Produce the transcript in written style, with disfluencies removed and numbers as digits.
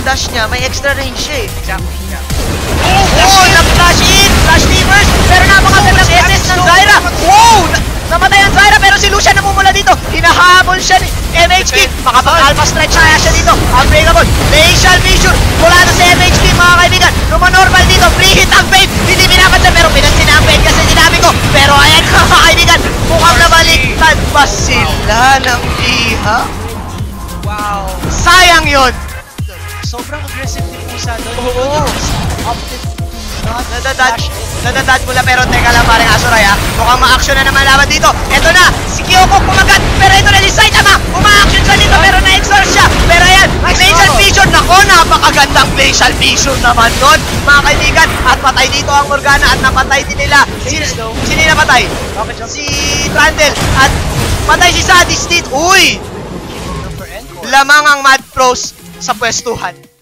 dash niya, may extra range siya eh. Exactly. Oh! Nag-flash in! Flash reverse! Pero napakagandang SS ng Zyra! Wow! Namatay ang Zyra pero si Lucian namumula dito. Hinahabol siya ni MHK. Makapag-alpha stretch na siya dito. Unbreakable. Facial Fissure. Mula na si MHK mga kaibigan. Normal dito. Free hit ang Fade. Hindi pinapansin pero pinansin ang Fade kasi sinabi ko. Pero ayan mga kaibigan. Mukhang nabaliktad pa sila ng iha. Wow. Sayang yun. Sobrang aggressive ni Pusa doon. Oo. Opted Nadadad mula pero teka lang parang Azuray ha. Mukhang ma-action na naman laban dito. Eto na, si Kyoko kumagat. Pero ito na si Saitama. Uma-action siya dito pero na-exhaust siya. Pero ayan, Facial Fissure. Nako, napakagandang Facial Fissure naman nun. Mga kaibigan, at patay dito ang Morgana at napatay din nila. Sino yung napatay? Si Trundle. At patay si Sadist dito. Uy! Lamang ang Mad Pros sa pwestuhan.